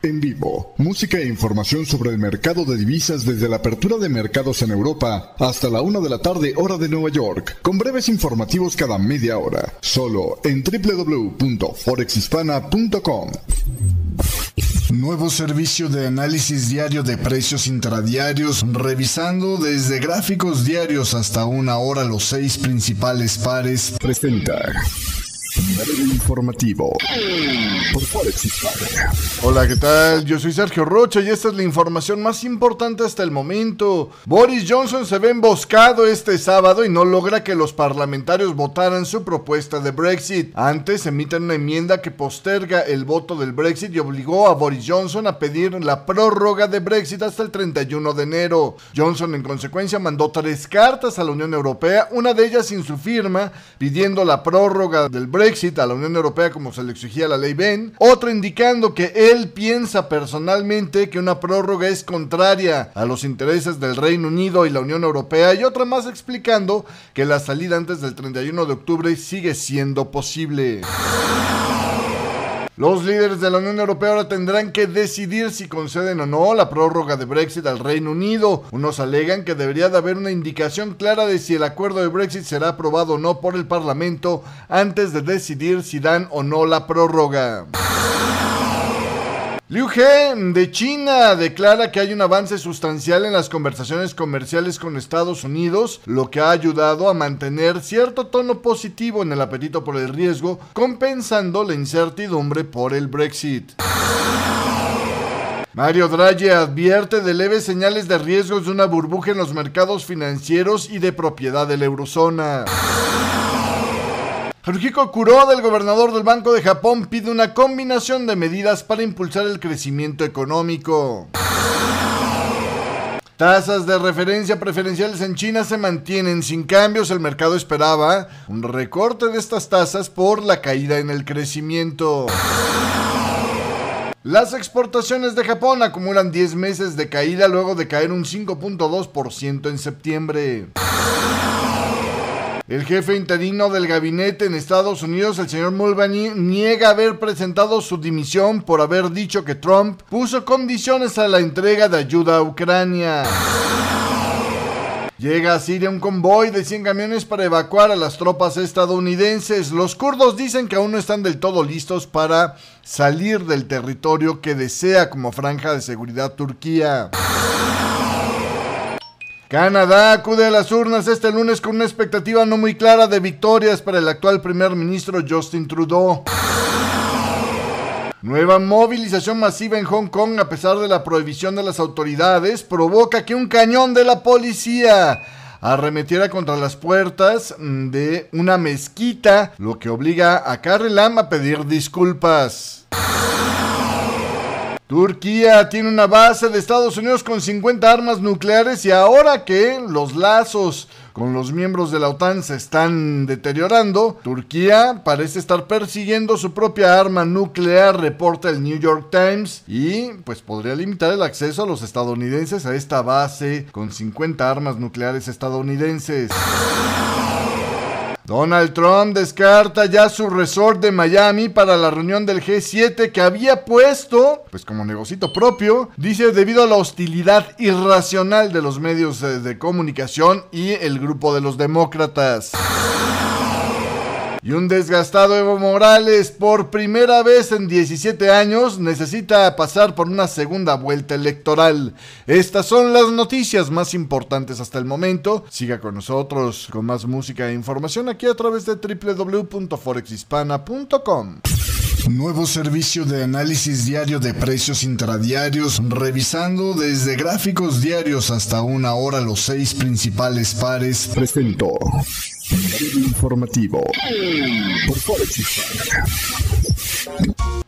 en vivo. Música e información sobre el mercado de divisas desde la apertura de mercados en Europa hasta la 1 de la tarde, hora de Nueva York, con breves informativos cada media hora, solo en www.forexhispana.com. Nuevo servicio de análisis diario de precios intradiarios, revisando desde gráficos diarios hasta una hora los 6 principales pares. Presenta breve informativo por Forex Hispana. Hola, ¿qué tal? Yo soy Sergio Rocha y esta es la información más importante hasta el momento. Boris Johnson se ve emboscado este sábado y no logra que los parlamentarios votaran su propuesta de Brexit. Antes emiten una enmienda que posterga el voto del Brexit y obligó a Boris Johnson a pedir la prórroga de Brexit hasta el 31 de enero. Johnson en consecuencia mandó 3 cartas a la Unión Europea, una de ellas sin su firma, pidiendo la prórroga del Brexit a la Unión Europea como se le exigía la ley Benn, otra indicando que él piensa personalmente que una prórroga es contraria a los intereses del Reino Unido y la Unión Europea, y otra más explicando que la salida antes del 31 de octubre sigue siendo posible. Los líderes de la Unión Europea ahora tendrán que decidir si conceden o no la prórroga de Brexit al Reino Unido. Unos alegan que debería de haber una indicación clara de si el acuerdo de Brexit será aprobado o no por el Parlamento antes de decidir si dan o no la prórroga. Liu He de China declara que hay un avance sustancial en las conversaciones comerciales con Estados Unidos, lo que ha ayudado a mantener cierto tono positivo en el apetito por el riesgo, compensando la incertidumbre por el Brexit. Mario Draghi advierte de leves señales de riesgos de una burbuja en los mercados financieros y de propiedad de la eurozona. Haruhiko Kuroda, el gobernador del Banco de Japón, pide una combinación de medidas para impulsar el crecimiento económico. Tasas de referencia preferenciales en China se mantienen sin cambios. El mercado esperaba un recorte de estas tasas por la caída en el crecimiento. Las exportaciones de Japón acumulan 10 meses de caída luego de caer un 5.2% en septiembre. El jefe interino del gabinete en Estados Unidos, el señor Mulvaney, niega haber presentado su dimisión por haber dicho que Trump puso condiciones a la entrega de ayuda a Ucrania. Llega a Siria un convoy de 100 camiones para evacuar a las tropas estadounidenses. Los kurdos dicen que aún no están del todo listos para salir del territorio que desea como franja de seguridad Turquía. Canadá acude a las urnas este lunes con una expectativa no muy clara de victorias para el actual primer ministro Justin Trudeau. Nueva movilización masiva en Hong Kong a pesar de la prohibición de las autoridades provoca que un cañón de la policía arremetiera contra las puertas de una mezquita, lo que obliga a Carrie Lam a pedir disculpas. Turquía tiene una base de Estados Unidos con 50 armas nucleares y ahora que los lazos con los miembros de la OTAN se están deteriorando, Turquía parece estar persiguiendo su propia arma nuclear, reporta el New York Times, y pues podría limitar el acceso a los estadounidenses a esta base con 50 armas nucleares estadounidenses. Donald Trump descarta ya su resort de Miami para la reunión del G7 que había puesto, pues como negocito propio, dice debido a la hostilidad irracional de los medios de comunicación y el grupo de los demócratas. Y un desgastado Evo Morales, por primera vez en 17 años, necesita pasar por una segunda vuelta electoral. Estas son las noticias más importantes hasta el momento. Siga con nosotros con más música e información aquí a través de www.forexhispana.com. Nuevo servicio de análisis diario de precios intradiarios, revisando desde gráficos diarios hasta una hora los 6 principales pares. Presentó breve informativo por Forex Hispana.